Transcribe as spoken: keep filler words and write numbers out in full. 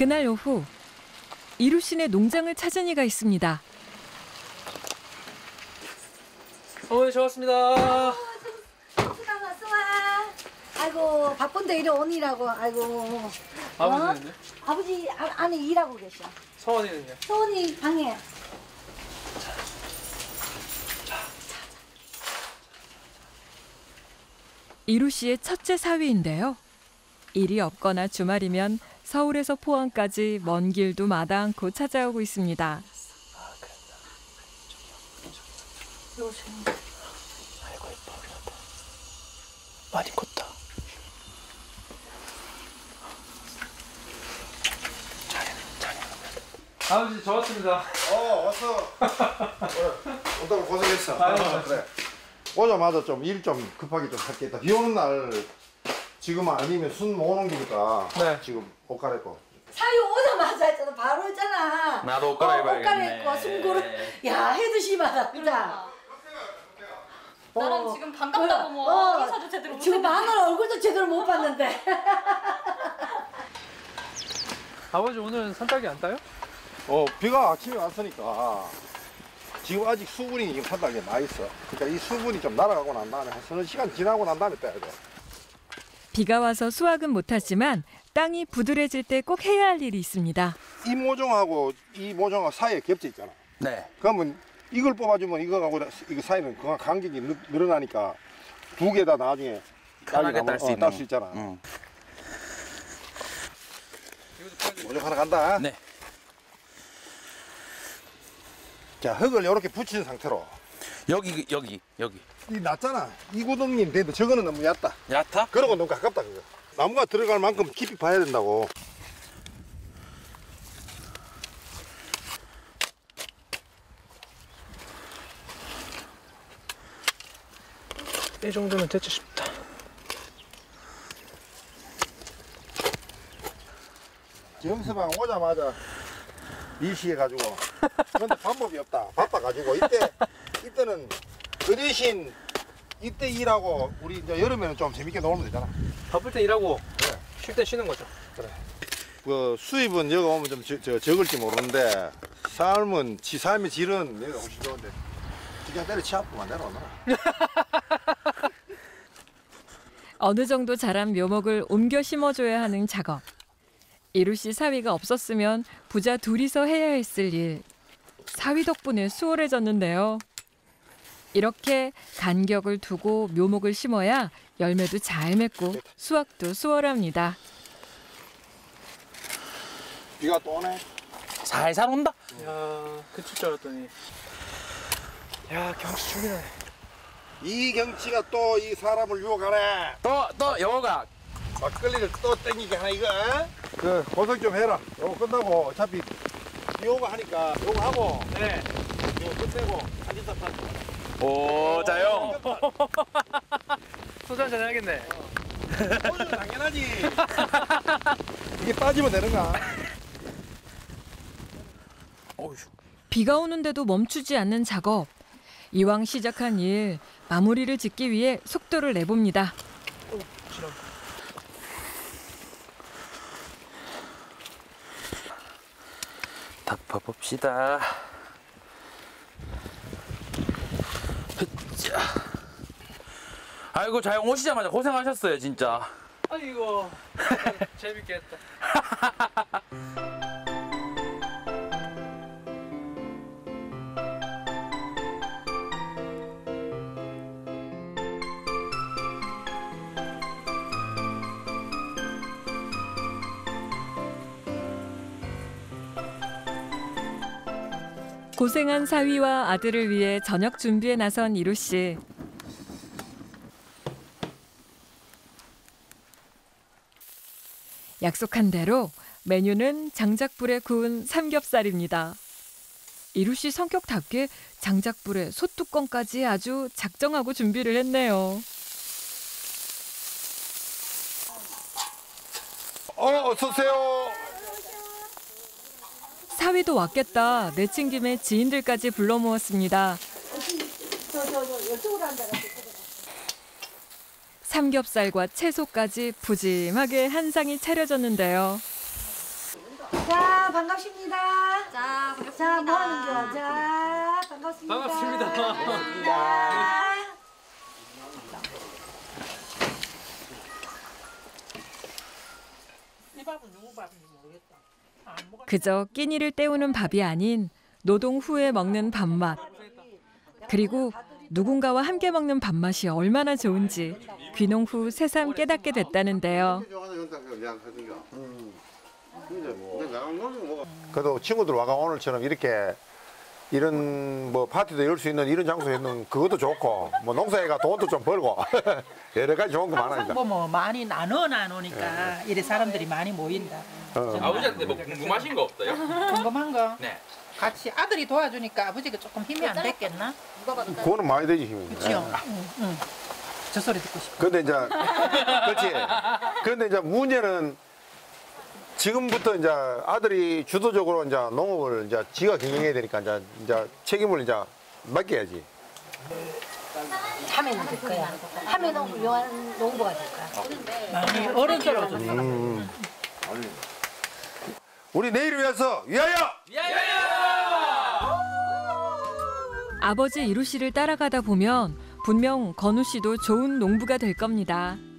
그날 오후 이루 씨네 농장을 찾은 이가 있습니다. 어머니 저 왔습니다. 수가 왔어 와. 아이고 바쁜데 이리 오니라고. 아이고. 아버지는요? 어? 아버지 아, 안에 일하고 계셔. 서원이는요? 서원이 방에. 이루 씨의 첫째 사위인데요. 일이 없거나 주말이면 서울에서 포항까지 먼 길도 마다 않고 찾아오고 있습니다. 아이고 예뻐. 많이 컸다. 아버지 저 왔습니다. 어 왔어. 오늘 고생했어. 아유, 어, 그래. 오자마자 좀 일 좀 급하게 좀 할게다. 비 오는 날 지금 아니면 순 모으는 기니까 네. 지금 옷 갈아입고. 사위 오자마자 했잖아. 바로 했잖아. 나도 옷 갈아입어야겠네. 어, 옷 갈아입고 숨고를. 야 해도 심하다. 그자. 나랑 어. 지금 반갑다고 뭐 어. 인사도 제대로 못 지금 했는데. 마누라 얼굴도 제대로 못 봤는데. 아버지 오늘은 산딸기 안 따요? 어 비가 아침에 왔으니까 지금 아직 수분이 지금 산다게 나 있어. 그러니까 이 수분이 좀 날아가고 난 다음에 한 서너 시간 지나고 난 다음에 따야 돼. 비가 와서 수확은 못하지만 땅이 부드러질 때 꼭 해야 할 일이 있습니다. 이 모종하고 이 모종하고 사이에 겹쳐 있잖아. 네. 그러면 이걸 뽑아주면 이거하고 이거 사이는 그 간격이 늘- 늘어나니까 두 개 다 나중에 편하게 딸 수 있는. 딸 수 있잖아. 응. 모종 하나 간다. 네. 자 흙을 이렇게 붙인 상태로. 여기 여기 여기. 이 낮잖아. 이 구덩이는 돼도 저거는 너무 얕다. 얕아? 그러고 너무 가깝다 그거. 나무가 들어갈 만큼 깊이 파야 된다고. 이 정도면 됐지 싶다. 영수방 오자마자 일시해가지고. 그런데 방법이 없다. 바빠가지고 이때 이때는 그 대신 이때 일하고 우리 이제 여름에는 좀 재밌게 놀면 되잖아. 바쁠 때 일하고 그래. 쉴 때 쉬는 거죠. 그래. 그 수입은 여기 오면 좀 저, 저, 적을지 모르는데 삶은 지 삶의 질은 내가 훨씬 좋은데 그냥 때려 치아프만 내려오나. 어느 정도 자란 묘목을 옮겨 심어줘야 하는 작업. 이루 씨 사위가 없었으면 부자 둘이서 해야 했을 일. 사위 덕분에 수월해졌는데요. 이렇게 간격을 두고 묘목을 심어야 열매도 잘 맺고 수확도 수월합니다. 비가 또 오네. 살살 온다. 야 그칠 줄 알았더니. 야 경치 죽이네. 이 경치가 또 이 사람을 유혹하네. 또 또 여가. 막걸리를 또 땡기게 하나 이거. 어? 그 고생 좀 해라. 요거 끝나고 어차피 비 오고 하니까 요거 하고 네. 요거 끝내고 한진사 타고. 오 자영. 소주 한잔 해야겠네. 소주는 당연하지. 이게 빠지면 되는가? 어휴. 비가 오는데도 멈추지 않는 작업. 이왕 시작한 일, 마무리를 짓기 위해 속도를 내봅니다. 덮어봅시다. 흐짜. 아이고 자영 오시자마자 고생하셨어요 진짜. 아이고 재밌게 했다. 고생한 사위와 아들을 위해 저녁 준비에 나선 이루 씨. 약속한 대로 메뉴는 장작불에 구운 삼겹살입니다. 이루 씨 성격답게 장작불에 솥뚜껑까지 아주 작정하고 준비를 했네요. 어, 어서 오세요. 사위도 왔겠다 내친김에 지인들까지 불러 모았습니다. 저 저 저 이쪽으로 앉아라. 삼겹살과 채소까지 푸짐하게 한 상이 차려졌는데요. 자, 반갑습니다. 자, 반갑습니다. 자, 뭐 하는 거야? 자, 반갑습니다. 반갑습니다. 반갑습니다. 그저 끼니를 때우는 밥이 아닌 노동 후에 먹는 밥맛. 그리고 누군가와 함께 먹는 밥맛이 얼마나 좋은지 귀농 후 새삼 깨닫게 됐다는데요. 그래도 친구들 와가 오늘처럼 이렇게 이런 뭐 파티도 열 수 있는 이런 장소에 있는 그것도 좋고 뭐 농사에가 돈도 좀 벌고 여러 가지 좋은 거 많아요. 뭐, 뭐 많이 나눠 나누니까 이래 사람들이 많이 모인다. 어. 아버지한테 뭐 궁금하신 거 없어요? 궁금한 거 네. 같이 아들이 도와주니까 아버지가 조금 힘이 안 됐겠나? 그거는 많이 되지 힘이. 그렇죠. 응, 응. 저 소리 듣고 싶어. 근데 이제 그렇지. 그런데 이제 문제는 지금부터 이제 아들이 주도적으로 이제 농업을 이제 지가 경영해야 되니까 이제 이제 책임을 이제 맡겨야지. 하면 될 거야. 하면은 훌륭한 농부가 될 거야. 많이 어른스러워졌어. 음. 우리 내일을 위해서 위하여! 아버지 이루 씨를 따라가다 보면 분명 건우 씨도 좋은 농부가 될 겁니다.